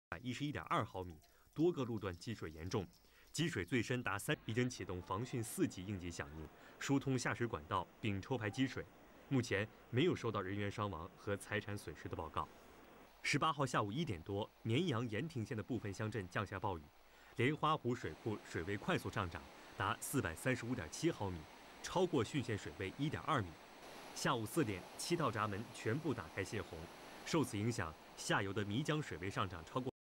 111.2毫米，多个路段积水严重，积水最深达3，已经启动防汛4级应急响应，疏通下水管道并抽排积水。目前没有收到人员伤亡和财产损失的报告。18号下午1点多，绵阳盐亭县的部分乡镇降下暴雨，莲花湖水库水位快速上涨，达435.7毫米，超过汛县水位1.2米。下午4点，7道闸门全部打开泄洪，受此影响，下游的岷江水位上涨超过